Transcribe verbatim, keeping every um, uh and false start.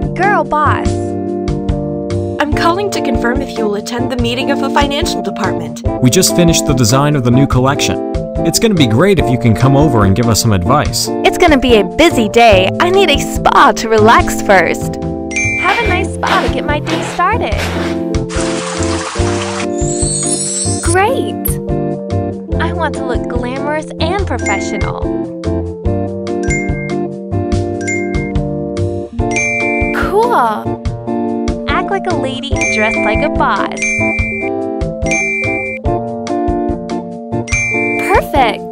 Girl boss. I'm calling to confirm if you will attend the meeting of the financial department. We just finished the design of the new collection. It's gonna be great if you can come over and give us some advice. It's gonna be a busy day. I need a spa to relax first. Have a nice spa to get my day started. Great! I want to look glamorous and professional. Cool! Act like a lady and dress like a boss. Perfect!